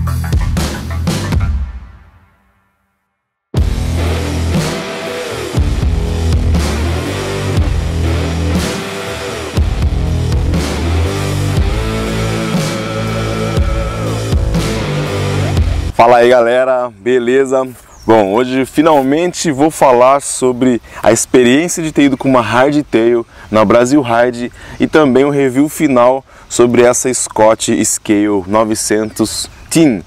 Fala aí galera, beleza? Bom, hoje finalmente vou falar sobre a experiência de ter ido com uma hardtail na Brasil Ride e também um review final sobre essa Scott Scale 900 Teen.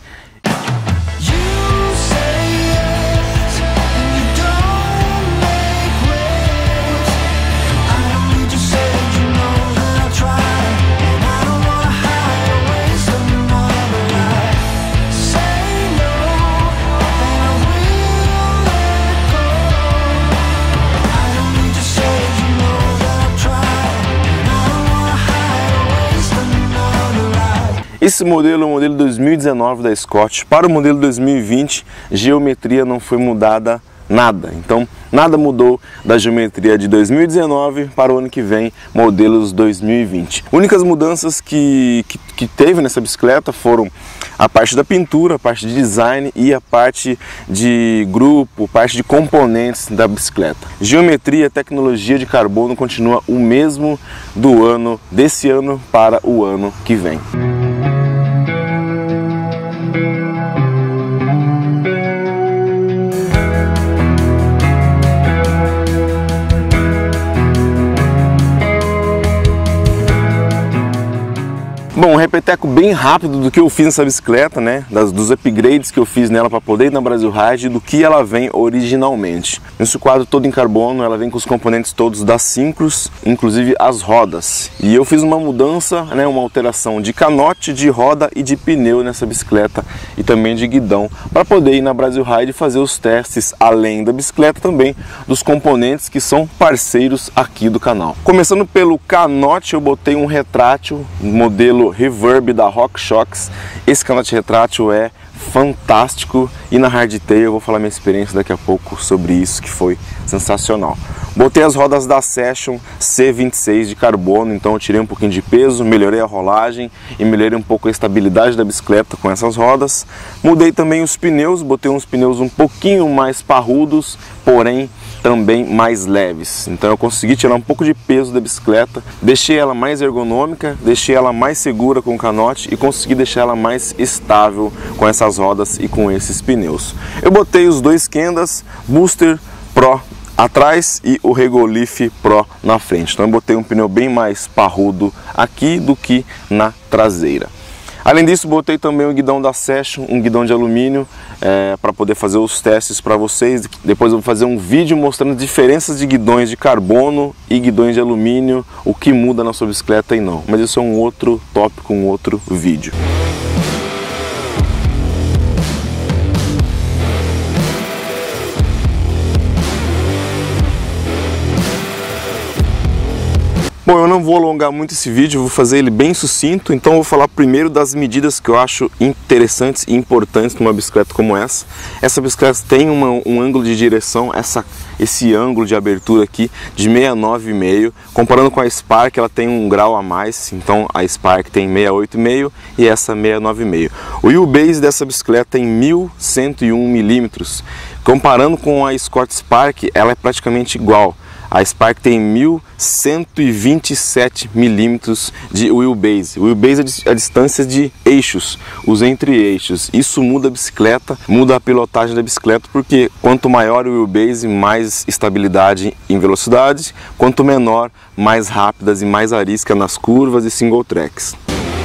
Esse modelo é o modelo 2019 da Scott. Para o modelo 2020, geometria não foi mudada nada. Então, nada mudou da geometria de 2019 para o ano que vem, modelos 2020. Únicas mudanças que teve nessa bicicleta foram a parte da pintura, a parte de design e a parte de grupo, parte de componentes da bicicleta. Geometria, tecnologia de carbono continua o mesmo desse ano para o ano que vem. Bom, um repeteco bem rápido do que eu fiz nessa bicicleta, né? Dos upgrades que eu fiz nela para poder ir na Brasil Ride, do que ela vem originalmente. Nesse quadro todo em carbono, ela vem com os componentes todos da Syncros, inclusive as rodas. E eu fiz uma mudança, né? Uma alteração de canote, de roda e de pneu nessa bicicleta e também de guidão, para poder ir na Brasil Ride e fazer os testes, além da bicicleta também, dos componentes que são parceiros aqui do canal. Começando pelo canote, eu botei um retrátil, modelo Reverb da RockShox. Esse canote retrátil é fantástico e na hardtail eu vou falar minha experiência daqui a pouco sobre isso, que foi sensacional. Botei as rodas da Session C26 de carbono, então eu tirei um pouquinho de peso, melhorei a rolagem e melhorei um pouco a estabilidade da bicicleta com essas rodas. Mudei também os pneus, botei uns pneus um pouquinho mais parrudos, porém também mais leves. Então eu consegui tirar um pouco de peso da bicicleta, deixei ela mais ergonômica, deixei ela mais segura com o canote e consegui deixar ela mais estável com essas rodas e com esses pneus. Eu botei os dois Kendas Booster Pro atrás e o Regolith Pro na frente. Então eu botei um pneu bem mais parrudo aqui do que na traseira. Além disso, botei também o guidão da Session, um guidão de alumínio, para poder fazer os testes para vocês. Depois eu vou fazer um vídeo mostrando diferenças de guidões de carbono e guidões de alumínio, o que muda na sua bicicleta e não. Mas isso é um outro tópico, um outro vídeo. Bom, eu não vou alongar muito esse vídeo, vou fazer ele bem sucinto, então eu vou falar primeiro das medidas que eu acho interessantes e importantes numa bicicleta como essa. Essa bicicleta tem um ângulo de direção, esse ângulo de abertura aqui de 69,5, comparando com a Spark ela tem um grau a mais, então a Spark tem 68,5 e essa 69,5. O wheelbase dessa bicicleta tem 1101 milímetros, comparando com a Scott Spark ela é praticamente igual. A Spark tem 1127 milímetros de wheelbase. O wheelbase é a distância de eixos, os entre-eixos. Isso muda a bicicleta, muda a pilotagem da bicicleta, porque quanto maior o wheelbase, mais estabilidade em velocidade, quanto menor, mais rápidas e mais arisca nas curvas e single tracks.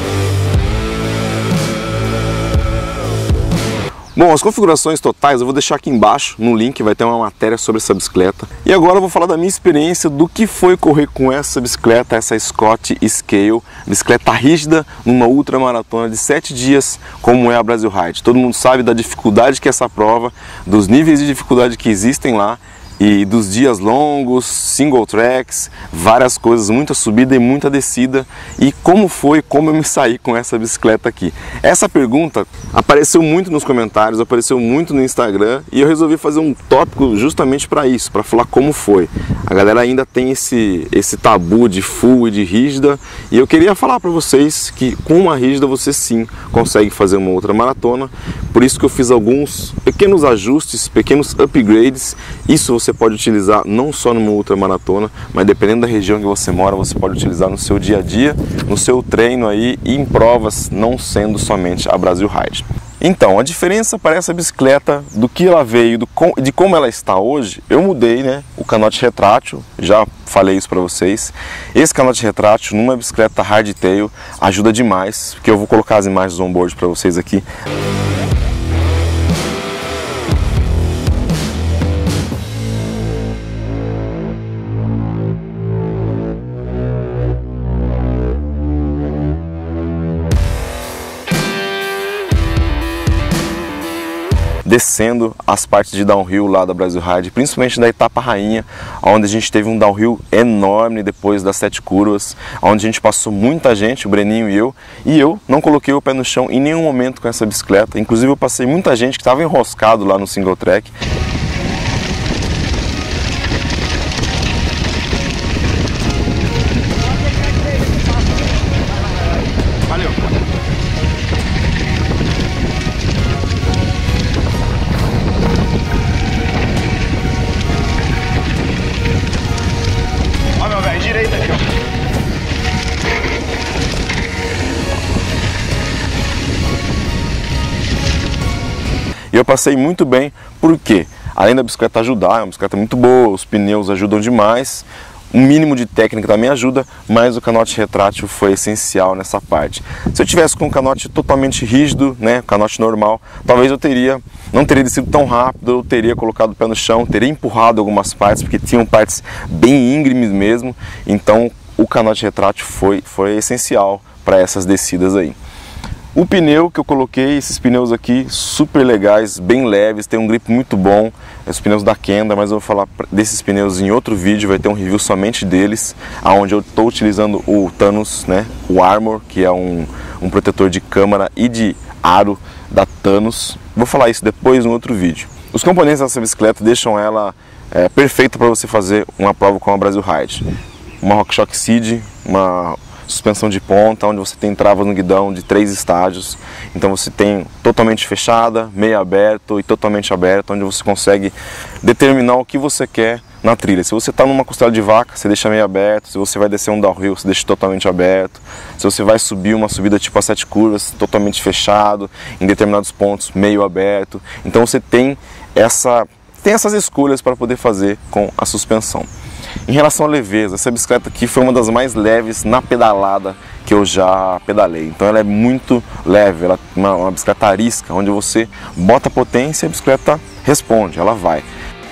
Bom, as configurações totais eu vou deixar aqui embaixo no link, vai ter uma matéria sobre essa bicicleta. E agora eu vou falar da minha experiência, do que foi correr com essa bicicleta, essa Scott Scale, bicicleta rígida numa ultramaratona de 7 dias, como é a Brasil Ride. Todo mundo sabe da dificuldade que é essa prova, dos níveis de dificuldade que existem lá. e dos dias longos, single tracks, várias coisas, muita subida e muita descida. E como eu me saí com essa bicicleta aqui? Essa pergunta apareceu muito nos comentários, apareceu muito no Instagram, e eu resolvi fazer um tópico justamente para isso, para falar como foi. A galera ainda tem esse tabu de full e de rígida, e eu queria falar para vocês que com uma rígida você sim consegue fazer uma outra maratona. Por isso que eu fiz alguns pequenos ajustes, pequenos upgrades. Isso você pode utilizar não só numa ultramaratona, mas dependendo da região que você mora, você pode utilizar no seu dia a dia, no seu treino aí e em provas, não sendo somente a Brasil Ride. Então, a diferença para essa bicicleta, do que ela veio, de como ela está hoje, eu mudei, né, o canote retrátil, já falei isso para vocês. Esse canote retrátil numa bicicleta hardtail ajuda demais, porque eu vou colocar as imagens do onboard para vocês aqui. Descendo as partes de downhill lá da Brasil Ride, principalmente da etapa rainha, onde a gente teve um downhill enorme depois das 7 curvas, onde a gente passou muita gente, o Breninho e eu não coloquei o pé no chão em nenhum momento com essa bicicleta. Inclusive eu passei muita gente que estava enroscado lá no single track. E eu passei muito bem, porque além da bicicleta ajudar, é uma bicicleta muito boa, os pneus ajudam demais, um mínimo de técnica também ajuda, mas o canote retrátil foi essencial nessa parte. Se eu tivesse com um canote totalmente rígido, né, canote normal, talvez eu não teria descido tão rápido, eu teria colocado o pé no chão, teria empurrado algumas partes, porque tinham partes bem íngremes mesmo. Então o canote retrátil foi essencial para essas descidas aí. O pneu que eu coloquei, esses pneus aqui super legais, bem leves, tem um grip muito bom, os pneus da Kenda, mas eu vou falar desses pneus em outro vídeo, vai ter um review somente deles, onde eu estou utilizando o Thanos, né, o Armor, que é um protetor de câmara e de aro da Thanos. Vou falar isso depois em outro vídeo. Os componentes dessa bicicleta deixam ela perfeita para você fazer uma prova com a Brasil Ride. Uma RockShox Seed, uma suspensão de ponta, onde você tem travas no guidão de 3 estágios. Então você tem totalmente fechada, meio aberto e totalmente aberto, onde você consegue determinar o que você quer na trilha. Se você está numa costela de vaca, você deixa meio aberto. Se você vai descer um downhill, você deixa totalmente aberto. Se você vai subir uma subida tipo a 7 curvas, totalmente fechado. Em determinados pontos, meio aberto. Então você tem essas escolhas para poder fazer com a suspensão. Em relação à leveza, essa bicicleta aqui foi uma das mais leves na pedalada que eu já pedalei. Então ela é muito leve, ela é uma bicicleta arisca, onde você bota potência e a bicicleta responde, ela vai.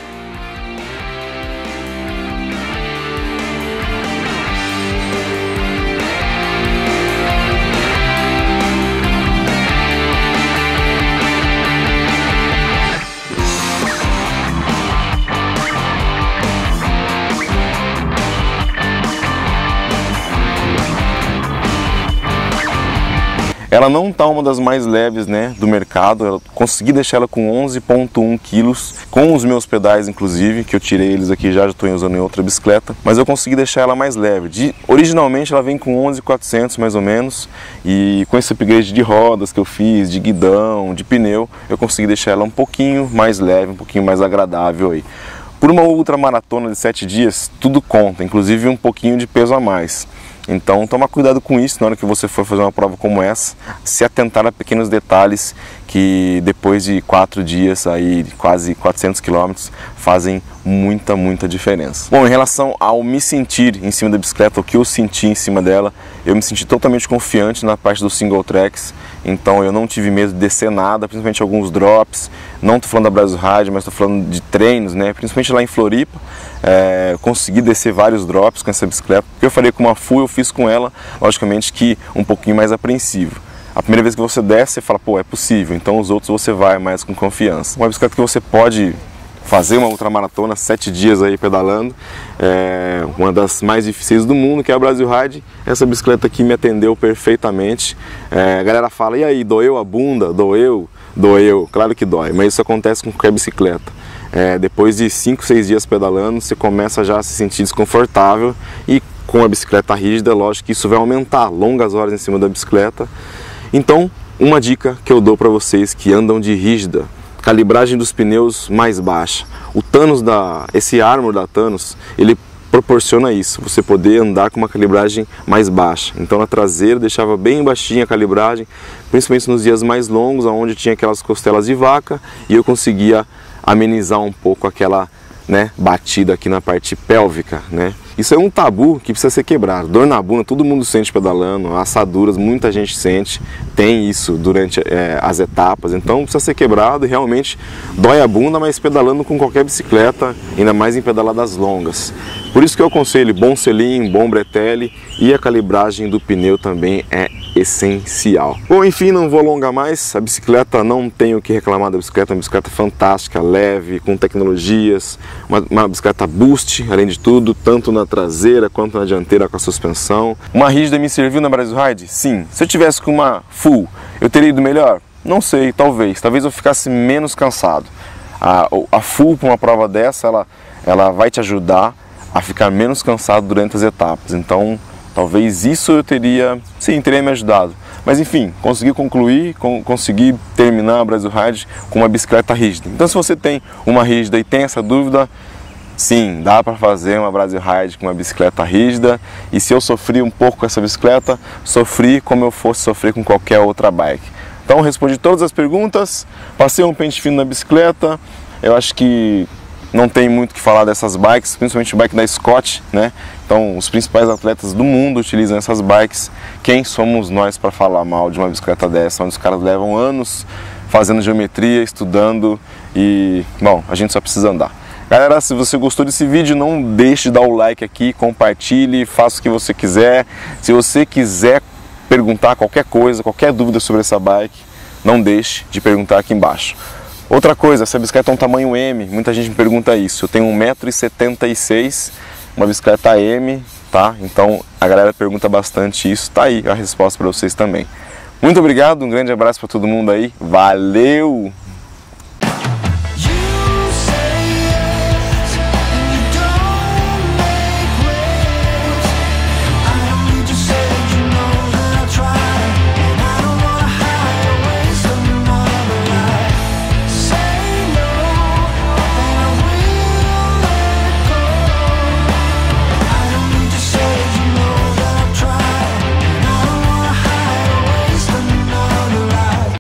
Ela não está uma das mais leves, né, do mercado. Eu consegui deixar ela com 11,1 quilos, com os meus pedais inclusive, que eu tirei eles aqui já estou usando em outra bicicleta, mas eu consegui deixar ela mais leve. Originalmente ela vem com 11,400 mais ou menos, e com esse upgrade de rodas que eu fiz, de guidão, de pneu, eu consegui deixar ela um pouquinho mais leve, um pouquinho mais agradável aí. Por uma ultramaratona de 7 dias, tudo conta, inclusive um pouquinho de peso a mais. Então toma cuidado com isso na hora que você for fazer uma prova como essa, se atentar a pequenos detalhes que depois de 4 dias, aí, quase 400 km, fazem muita diferença. Bom, em relação ao me sentir em cima da bicicleta, o que eu senti em cima dela, eu me senti totalmente confiante na parte dos single tracks, então eu não tive medo de descer nada, principalmente alguns drops. Não estou falando da Brasil Ride, mas estou falando de treinos, né? Principalmente lá em Floripa, consegui descer vários drops com essa bicicleta. O que eu faria com uma full, eu fiz com ela, logicamente que um pouquinho mais apreensivo. A primeira vez que você desce, você fala, pô, é possível, então os outros você vai mais com confiança. Uma bicicleta que você pode fazer uma ultramaratona, 7 dias aí pedalando, uma das mais difíceis do mundo, que é a Brasil Ride. Essa bicicleta aqui me atendeu perfeitamente. A galera fala, e aí, doeu a bunda? Doeu? Doeu, claro que dói, mas isso acontece com qualquer bicicleta. Depois de 5, 6 dias pedalando, você começa já a se sentir desconfortável, e com a bicicleta rígida, lógico que isso vai aumentar, longas horas em cima da bicicleta. Então, uma dica que eu dou para vocês que andam de rígida: calibragem dos pneus mais baixa. O Thanos esse Armor da Thanos, ele proporciona isso, você poder andar com uma calibragem mais baixa. Então na traseira deixava bem baixinha a calibragem, principalmente nos dias mais longos, onde tinha aquelas costelas de vaca, e eu conseguia amenizar um pouco aquela, batida aqui na parte pélvica, Isso é um tabu que precisa ser quebrado. Dor na bunda, todo mundo sente pedalando, assaduras, muita gente sente, tem isso durante as etapas, então precisa ser quebrado. E realmente dói a bunda, mas pedalando com qualquer bicicleta, ainda mais em pedaladas longas. Por isso que eu aconselho bom selim, bom bretelle, e a calibragem do pneu também é essencial. Bom, enfim, não vou alongar mais. A bicicleta, não tenho o que reclamar da bicicleta, uma bicicleta fantástica, leve, com tecnologias, uma bicicleta boost, além de tudo, tanto na traseira quanto na dianteira com a suspensão. Uma rígida me serviu na Brasil Ride? Sim. Se eu tivesse com uma full, eu teria ido melhor? Não sei, talvez eu ficasse menos cansado. A full para uma prova dessa, ela vai te ajudar a ficar menos cansado durante as etapas. Então, talvez isso eu teria me ajudado. Mas enfim, consegui concluir, consegui terminar a Brasil Ride com uma bicicleta rígida. Então, se você tem uma rígida e tem essa dúvida, sim, dá para fazer uma Brasil Ride com uma bicicleta rígida. E se eu sofri um pouco com essa bicicleta, sofri como eu fosse sofrer com qualquer outra bike. Então, respondi todas as perguntas, passei um pente fino na bicicleta. Eu acho que não tem muito o que falar dessas bikes, principalmente a bike da Scott, Então, os principais atletas do mundo utilizam essas bikes. Quem somos nós para falar mal de uma bicicleta dessa, onde os caras levam anos fazendo geometria, estudando e, bom, a gente só precisa andar. Galera, se você gostou desse vídeo, não deixe de dar o like aqui, compartilhe, faça o que você quiser. Se você quiser perguntar qualquer coisa, qualquer dúvida sobre essa bike, não deixe de perguntar aqui embaixo. Outra coisa, essa bicicleta é um tamanho M, muita gente me pergunta isso. Eu tenho 1,76 m, uma bicicleta M, tá? Então a galera pergunta bastante isso, tá aí a resposta para vocês também. Muito obrigado, um grande abraço para todo mundo aí, valeu!